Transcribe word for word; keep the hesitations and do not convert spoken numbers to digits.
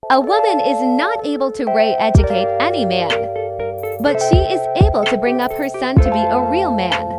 A woman is not able to re-educate any man, but she is able to bring up her son to be a real man.